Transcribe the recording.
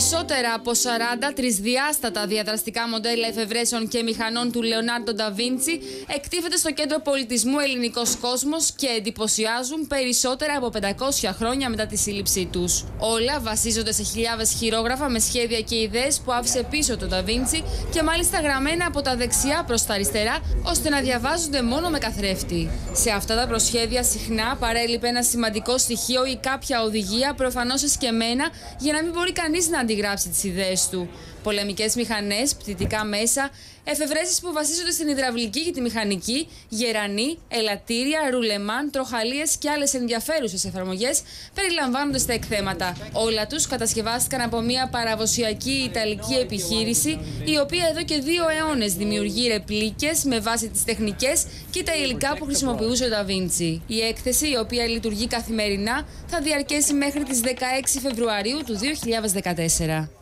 περισσότερα από 40 τρισδιάστατα διαδραστικά μοντέλα εφευρέσεων και μηχανών του Λεωνάρντο ντα Βίντσι εκτίθεται στο Κέντρο Πολιτισμού Ελληνικός Κόσμος και εντυπωσιάζουν περισσότερα από 500 χρόνια μετά τη σύλληψή τους. Όλα βασίζονται σε χιλιάδες χειρόγραφα με σχέδια και ιδέες που άφησε πίσω το ντα Βίντσι και μάλιστα γραμμένα από τα δεξιά προς τα αριστερά, ώστε να διαβάζονται μόνο με καθρέφτη. Σε αυτά τα προσχέδια συχνά παρέλειπε ένα σημαντικό στοιχείο ή κάποια οδηγία, προφανώς εσκεμμένα, για να μην μπορεί κανείς να αντιγράψει τις ιδέες του. Πολεμικές μηχανές, πτυτικά μέσα, εφευρέσεις που βασίζονται στην υδραυλική και τη μηχανική, γερανή, ελαττήρια, ρουλεμάν, τροχαλίες και άλλες ενδιαφέρουσες εφαρμογές περιλαμβάνονται στα εκθέματα. Όλα τους κατασκευάστηκαν από μια παραδοσιακή ιταλική επιχείρηση, η οποία εδώ και 2 αιώνες δημιουργεί ρεπλίκες με βάση τις τεχνικές και τα υλικά που χρησιμοποιούσε ο ντα Βίντσι. Η έκθεση, η οποία λειτουργεί καθημερινά, θα διαρκέσει μέχρι τις 16 Φεβρουαρίου του 2014.